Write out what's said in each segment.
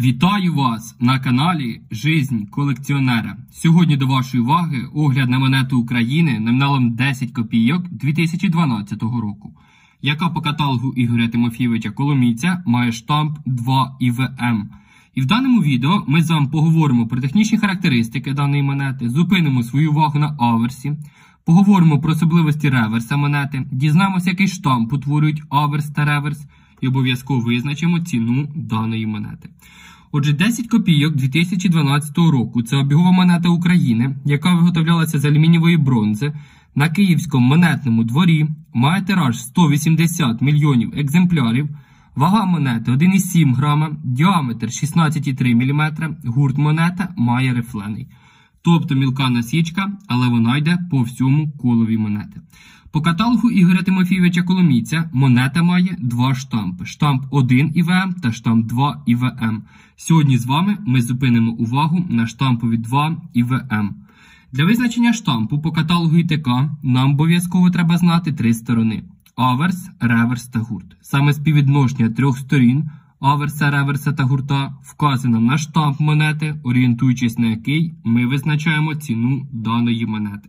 Вітаю вас на каналі «Жизнь колекціонера». Сьогодні до вашої уваги огляд на монету України номіналом 10 копійок 2012 року, яка по каталогу Ігоря Тимофійовича Коломійця має штамп 2 ІВМ. І в даному відео ми з вами поговоримо про технічні характеристики даної монети, зупинимо свою увагу на аверсі, поговоримо про особливості реверса монети, дізнаємося, який штамп утворюють аверс та реверс, і обов'язково визначимо ціну даної монети. Отже, 10 копійок 2012 року – це обігова монета України, яка виготовлялася з алюмінієвої бронзи на Київському монетному дворі, має тираж 180 мільйонів екземплярів, вага монети 1,7 грама, діаметр 16,3 мм, гурт монета має рифлений. Тобто мілка насічка, але вона йде по всьому колові монети. По каталогу Ігоря Тимофійовича Коломійця монета має два штампи. Штамп 1 ІВМ та штамп 2 ІВМ. Сьогодні з вами ми зупинимо увагу на штампові 2 ІВМ. Для визначення штампу по каталогу ІТК нам обов'язково треба знати три сторони. Аверс, реверс та гурт. Саме співвідношення трьох сторін аверса, реверса та гурта вказано на штамп монети, орієнтуючись на який ми визначаємо ціну даної монети.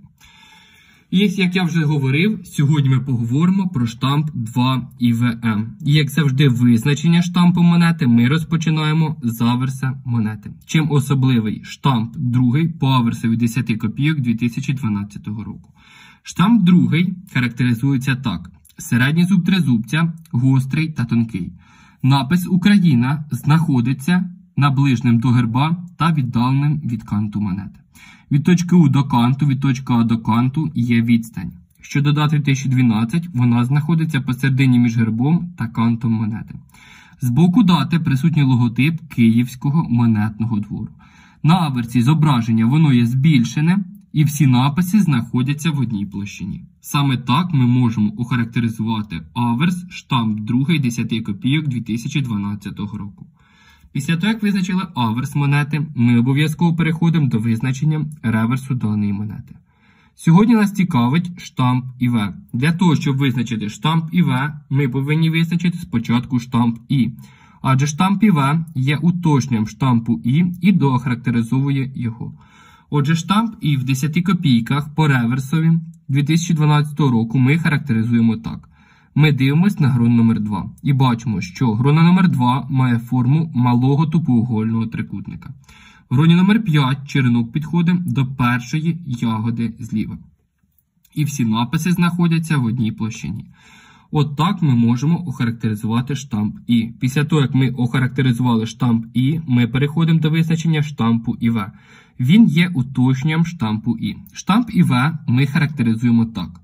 І, як я вже говорив, сьогодні ми поговоримо про штамп 2 ІВМ. І, як завжди, визначення штампу монети ми розпочинаємо з аверса монети. Чим особливий штамп 2 по аверсові 10 копійок 2012 року. Штамп 2 характеризується так. Середній зуб тризубця, гострий та тонкий. Напис «Україна» знаходиться наближеним до герба та віддаленим від канту монети. Від точки У до канту, від точки А до канту є відстань. Щодо дати 2012, вона знаходиться посередині між гербом та кантом монети. З боку дати присутній логотип Київського монетного двору. На аверсі зображення воно є збільшене, і всі написи знаходяться в одній площині. Саме так ми можемо охарактеризувати аверс штамп 2 10 копійок 2012 року. Після того, як визначили аверс монети, ми обов'язково переходимо до визначення реверсу даної монети. Сьогодні нас цікавить штамп ІВ. Для того, щоб визначити штамп ІВ, ми повинні визначити спочатку штамп І. Адже штамп ІВ є уточненням штампу І і доохарактеризовує його. Отже, штамп І в 10 копійках по реверсові 2012 року ми характеризуємо так. Ми дивимося на грон номер 2 і бачимо, що грона номер 2 має форму малого тупоугольного трикутника. В гроні номер 5 черенок підходить до першої ягоди зліва. І всі написи знаходяться в одній площині. От так ми можемо охарактеризувати штамп І. Після того, як ми охарактеризували штамп І, ми переходимо до визначення штампу ІВ. Він є уточненням штампу І. Штамп ІВ ми характеризуємо так.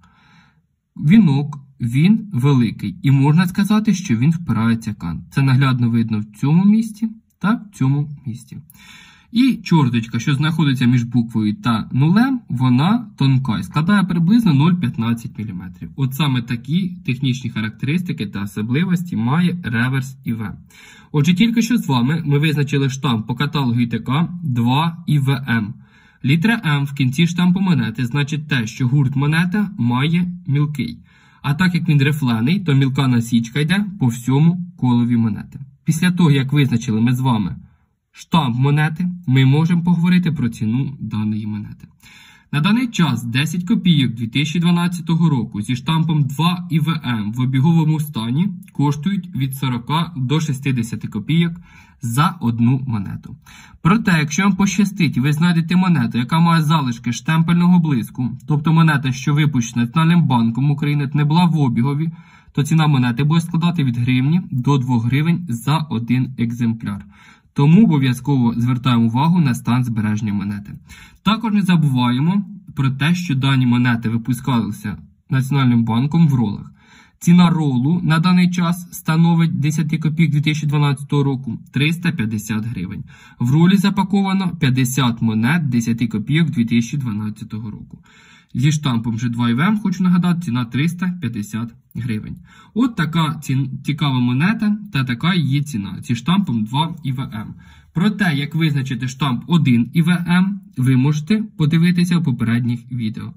Вінок, він великий. І можна сказати, що він впирається в кант. Це наглядно видно в цьому місці та в цьому місці. І чорточка, що знаходиться між буквою та нулем, вона тонка і складає приблизно 0,15 мм. От саме такі технічні характеристики та особливості має реверс ІВ. Отже, тільки що з вами ми визначили штамп по каталогу ІТК 2 ІВМ. Літера М в кінці штампу монети значить те, що гурт монета має мілкий. А так як він рифлений, то мілка насічка йде по всьому колові монети. Після того, як визначили ми з вами штамп монети, ми можемо поговорити про ціну даної монети. На даний час 10 копійок 2012 року зі штампом 2 ІВМ в обіговому стані коштують від 40 до 60 копійок за одну монету. Проте, якщо вам пощастить і ви знайдете монету, яка має залишки штемпельного блиску, тобто монета, що випущена Національним банком України, не була в обігові, то ціна монети буде складати від гривні до 2 гривень за один екземпляр. Тому обов'язково звертаємо увагу на стан збереження монети. Також не забуваємо про те, що дані монети випускалися Національним банком в ролах. Ціна ролу на даний час становить 10 копійок 2012 року 350 гривень. В ролі запаковано 50 монет 10 копійок 2012 року. Зі штампом G2 ІВМ, хочу нагадати, ціна 350 гривень. От така цікава монета та така її ціна зі штампом 2 ІВМ. Про те, як визначити штамп 1 ІВМ, ви можете подивитися в попередніх відео.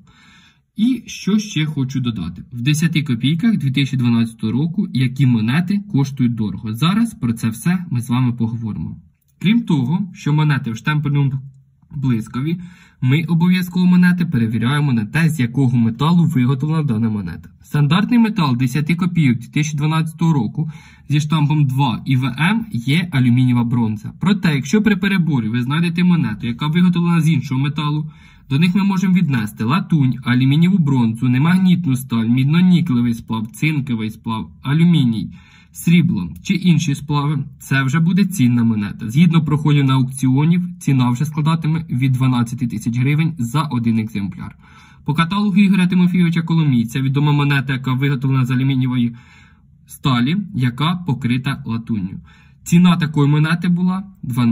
І що ще хочу додати. В 10 копійках 2012 року які монети коштують дорого. Зараз про це все ми з вами поговоримо. Крім того, що монети в штемпельному блискові, ми обов'язково монети перевіряємо на те, з якого металу виготовлена дана монета. Стандартний метал 10 копійок 2012 року зі штампом 2 ІВМ є алюмінієва бронза. Проте, якщо при переборі ви знайдете монету, яка виготовлена з іншого металу, до них ми можемо віднести латунь, алюмінієву бронзу, немагнітну сталь, мідно-нікелевий сплав, цинковий сплав, алюміній, срібло чи інші сплави, це вже буде цінна монета. Згідно проходів аукціонів, ціна вже складатиме від 12 тисяч гривень за один екземпляр. По каталогу Ігоря Тимофійовича Коломійця відома монета, яка виготовлена з алюмінієвої сталі, яка покрита латунню. Ціна такої монети була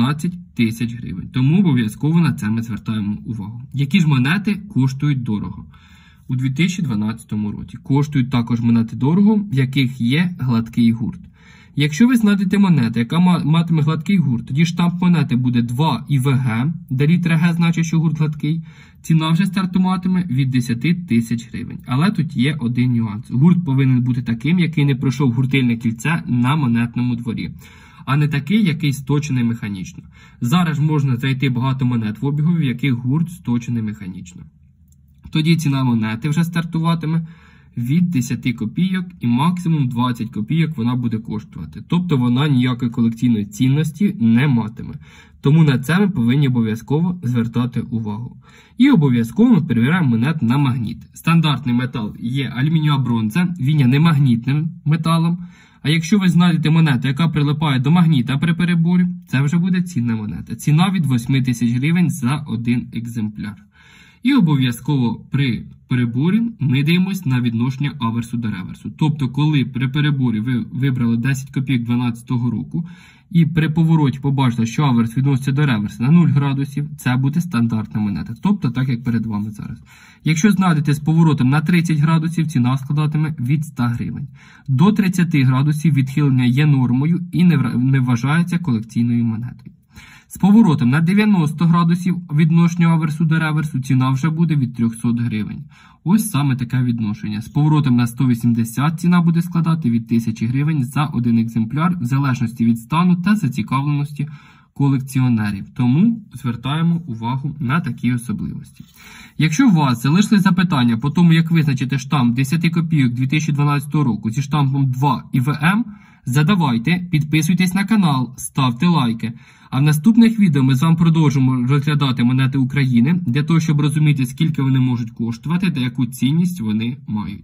12 тисяч гривень, тому обов'язково на це ми звертаємо увагу. Які ж монети коштують дорого? У 2012 році коштують також монети дорого, в яких є гладкий гурт. Якщо ви знайдете монету, яка матиме гладкий гурт, тоді штамп монети буде 2 ІВГ, де літера Г значить, що гурт гладкий, ціна вже стартуватиме від 10 тисяч гривень. Але тут є один нюанс. Гурт повинен бути таким, який не пройшов гуртильне кільце на монетному дворі, а не такий, який сточений механічно. Зараз можна знайти багато монет в обігу, в яких гурт сточений механічно. Тоді ціна монети вже стартуватиме від 10 копійок і максимум 20 копійок вона буде коштувати. Тобто вона ніякої колекційної цінності не матиме. Тому на це ми повинні обов'язково звертати увагу. І обов'язково ми перевіряємо монет на магніт. Стандартний метал є алюмінієва бронза, він є немагнітним металом. А якщо ви знайдете монету, яка прилипає до магніта при переборі, це вже буде цінна монета. Ціна від 8 тисяч гривень за один екземпляр. І обов'язково при переборі ми дивимося на відношення аверсу до реверсу. Тобто, коли при переборі ви вибрали 10 копійок 2012 року і при повороті побачили, що аверс відноситься до реверсу на 0 градусів, це буде стандартна монета. Тобто, так як перед вами зараз. Якщо знайдете з поворотом на 30 градусів, ціна складатиме від 100 гривень. До 30 градусів відхилення є нормою і не вважається колекційною монетою. З поворотом на 90 градусів відношення аверсу до реверсу ціна вже буде від 300 гривень. Ось саме таке відношення. З поворотом на 180 ціна буде складати від 1000 гривень за один екземпляр, в залежності від стану та зацікавленості колекціонерів. Тому звертаємо увагу на такі особливості. Якщо у вас залишили запитання по тому, як визначити штамп 10 копійок 2012 року зі штампом 2 ІВМ, задавайте, підписуйтесь на канал, ставте лайки. А в наступних відео ми з вами продовжимо розглядати монети України, для того, щоб розуміти, скільки вони можуть коштувати та яку цінність вони мають.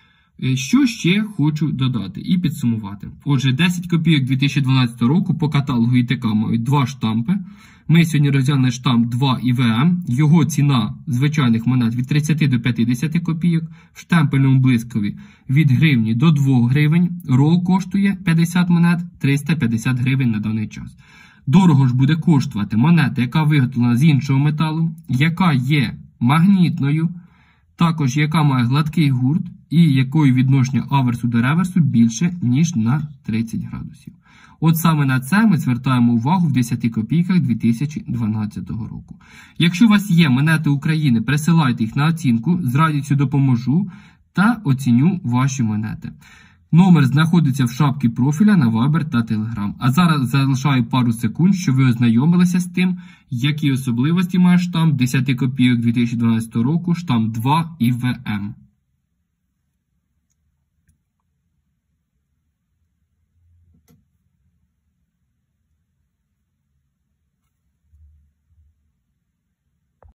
Що ще хочу додати і підсумувати. Отже, 10 копійок 2012 року по каталогу ІТК мають два штампи. Ми сьогодні розглянули штамп 2 ІВМ. Його ціна звичайних монет від 30 до 50 копійок. В штемпельному блискові від гривні до 2 гривень. Рол коштує 50 монет, 350 гривень на даний час. Дорого ж буде коштувати монета, яка виготовлена з іншого металу, яка є магнітною, також яка має гладкий гурт і якою відношення аверсу до реверсу більше, ніж на 30 градусів. От саме на це ми звертаємо увагу в 10 копійках 2012 року. Якщо у вас є монети України, присилайте їх на оцінку, з радістю допоможу та оціню ваші монети. Номер знаходиться в шапці профіля на Viber та Telegram. А зараз залишаю пару секунд, щоб ви ознайомилися з тим, які особливості має штамп 10 копійок 2012 року, штамп 2 ІВМ.